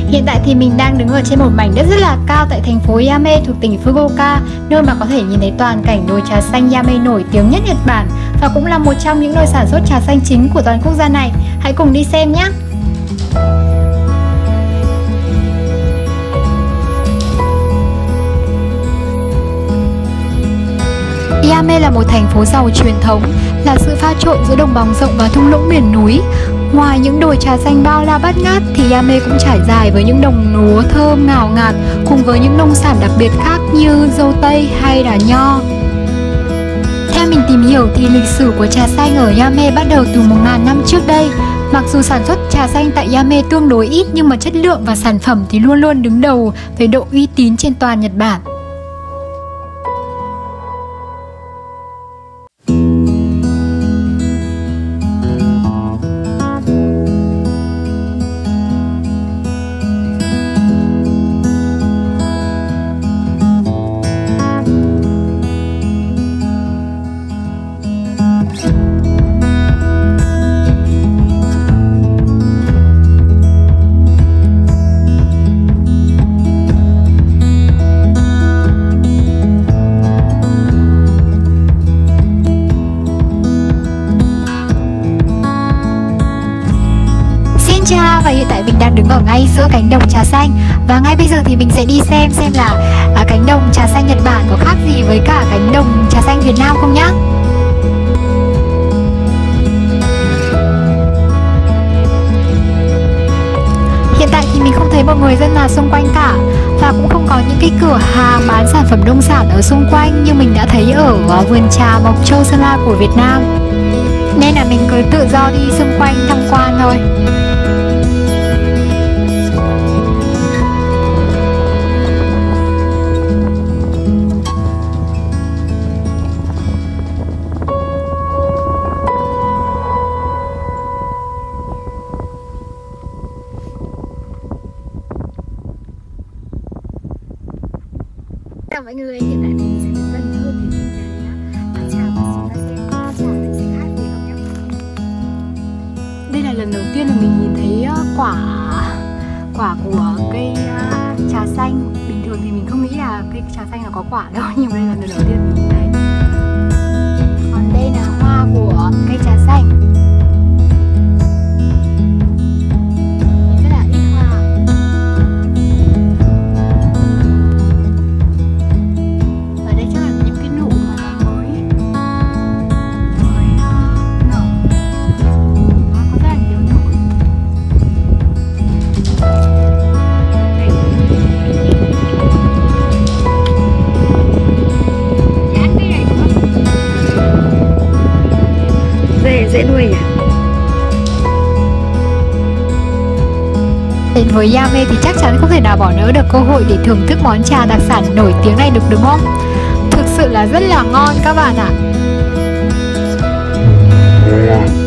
Hiện tại thì mình đang đứng ở trên một mảnh đất rất là cao tại thành phố Yame thuộc tỉnh Fukuoka, nơi mà có thể nhìn thấy toàn cảnh đồi trà xanh Yame nổi tiếng nhất Nhật Bản và cũng là một trong những nơi sản xuất trà xanh chính của toàn quốc gia này. Hãy cùng đi xem nhé! Yame là một thành phố giàu truyền thống, là sự pha trộn giữa đồng bằng rộng và thung lũng miền núi. Ngoài những đồi trà xanh bao la bát ngát thì Yame cũng trải dài với những đồng lúa thơm ngào ngạt cùng với những nông sản đặc biệt khác như dâu tây hay là nho. Theo mình tìm hiểu thì lịch sử của trà xanh ở Yame bắt đầu từ 1000 năm trước đây. Mặc dù sản xuất trà xanh tại Yame tương đối ít nhưng mà chất lượng và sản phẩm thì luôn luôn đứng đầu về độ uy tín trên toàn Nhật Bản. Và hiện tại mình đang đứng ở ngay giữa cánh đồng trà xanh và ngay bây giờ thì mình sẽ đi xem là cánh đồng trà xanh Nhật Bản có khác gì với cả cánh đồng trà xanh Việt Nam không nhá. Hiện tại thì mình không thấy một người dân nào xung quanh cả và cũng không có những cái cửa hàng bán sản phẩm nông sản ở xung quanh như mình đã thấy ở vườn trà Mộc Châu Sơn La của Việt Nam. Nên là mình cứ tự do đi xung quanh tham quan thôi. Chào mọi người, hiện tại mình sẽ đến gần hơn để nhìn thấy trà và chúng ta xem trà sẽ khác gì không nhé. Đây là lần đầu tiên mà mình nhìn thấy quả của cây trà xanh. Bình thường thì mình không nghĩ là cây trà xanh là có quả đâu, nhưng đây là lần đầu tiên mình nhìn thấy. Còn đây là hoa của cây trà xanh. Dễ nuôi nhỉ? Đến với Yame thì chắc chắn không thể nào bỏ lỡ được cơ hội để thưởng thức món trà đặc sản nổi tiếng này được, đúng không? Thực sự là rất là ngon các bạn ạ.